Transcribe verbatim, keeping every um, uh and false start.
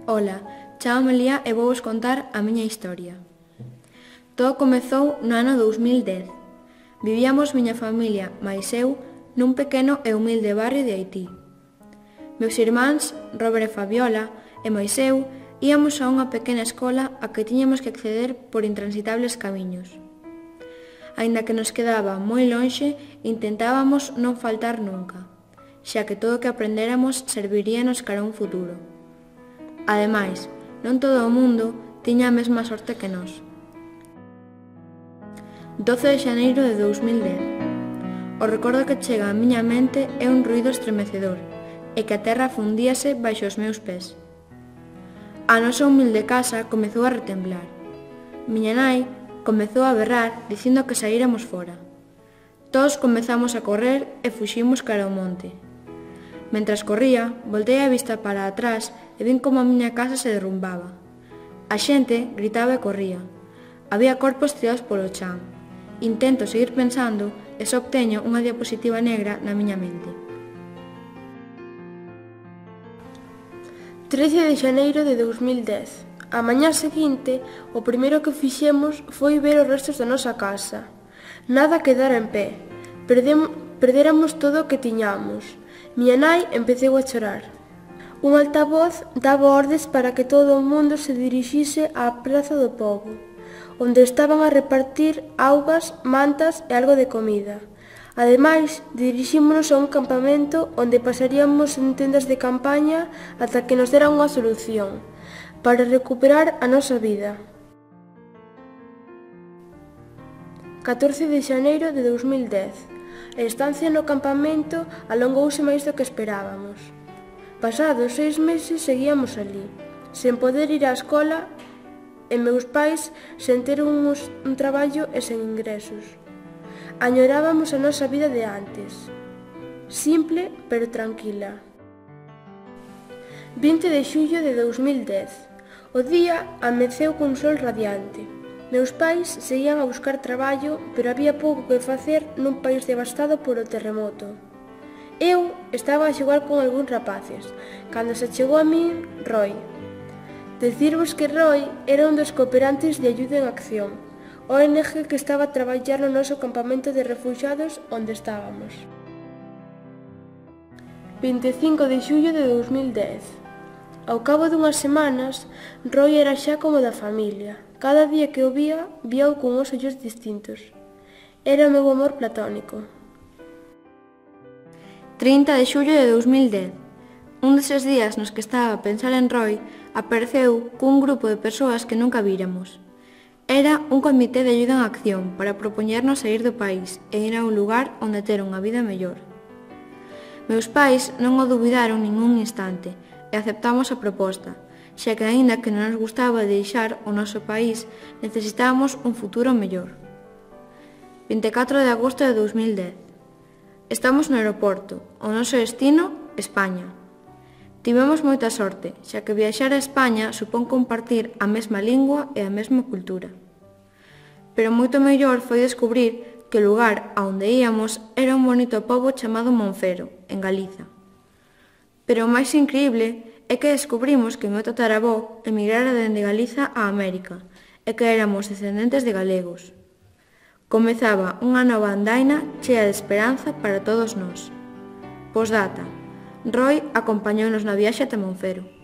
Ola, chámame Lía e vou vos contar a miña historia. Todo comezou no ano dous mil dez. Vivíamos miña familia, mais eu, nun pequeno e humilde barrio de Haití. Meus irmáns, Robert e Fabiola, e mais eu, íamos a unha pequena escola a que tiñamos que acceder por intransitables camiños. Aínda que nos quedaba moi lonxe, intentábamos non faltar nunca, xa que todo o que aprendéramos serviríanos cara a un futuro. Ademais, non todo o mundo tiña a mesma sorte que nós. doce de xaneiro de dous mil dez. O recordo que chega á miña mente é un ruído estremecedor e que a terra fundíase baixo os meus pés. A nosa humilde casa comezou a retemblar. Miña nai comezou a berrar dicindo que saíramos fora. Todos comezamos a correr e fuximos cara ao monte. Mentras corría, voltei a vista para atrás e vin como a miña casa se derrumbaba. A xente gritaba e corría. Había corpos tirados polo chan. Intento seguir pensando e só obteño unha diapositiva negra na miña mente. trece de xaneiro de dous mil dez. A mañá seguinte, o primeiro que fixemos foi ver os restos da nosa casa. Nada quedara en pé. Perdem, perdéramos todo o que tiñamos. Miña nai empeceu a chorar. Un altavoz daba ordes para que todo o mundo se dirixise á Praza do Pobo, onde estaban a repartir augas, mantas e algo de comida. Ademais, dirixímonos a un campamento onde pasaríamos en tendas de campaña ata que nos deran unha solución, para recuperar a nosa vida. catorce de xaneiro de dous mil dez. A estancia no campamento alongouse máis do que esperábamos. Pasados seis meses seguíamos ali, sen poder ir á escola e meus pais sen ter un, un traballo e sen ingresos. Añorábamos a nosa vida de antes, simple pero tranquila. vinte de xullo de dous mil dez. O día ameceu cun sol radiante. Meus pais seguían a buscar traballo, pero había pouco que facer nun país devastado polo terremoto. Eu estaba a xogar con algúns rapaces, cando se chegou a min Roy. Decirvos que Roy era un dos cooperantes de Ayuda en Acción, O N G que estaba a traballar no noso campamento de refuxiados onde estábamos. vinte e cinco de xullo de dous mil dez. Ao cabo dunhas semanas, Roy era xa como da familia. Cada día que o vía, víao con uns ollos distintos. Era o meu amor platónico. trinta de xullo de dous mil dez. Un deses días nos que estaba a pensar en Roy, apareceu cun grupo de persoas que nunca víramos. Era un comité de ayuda en acción para propoñernos sair do país e ir a un lugar onde ter unha vida mellor. Meus pais non o dubidaron ningún instante e aceptamos a proposta, xa que aínda que non nos gustaba deixar o noso país, necesitábamos un futuro mellor. vinte e catro de agosto de dous mil dez. Estamos no aeroporto, o noso destino, España. Tivemos moita sorte, xa que viaxar a España supón compartir a mesma lingua e a mesma cultura. Pero moito mellor foi descubrir que o lugar a onde íamos era un bonito pobo chamado Monfero, en Galiza. Pero o máis increíble é que descubrimos que o meu tataravó emigrara dende Galiza a América e que éramos descendentes de galegos. Comezaba unha nova andaina chea de esperanza para todos nós. Posdata. Roy acompañounos na viaxe ata Monfero.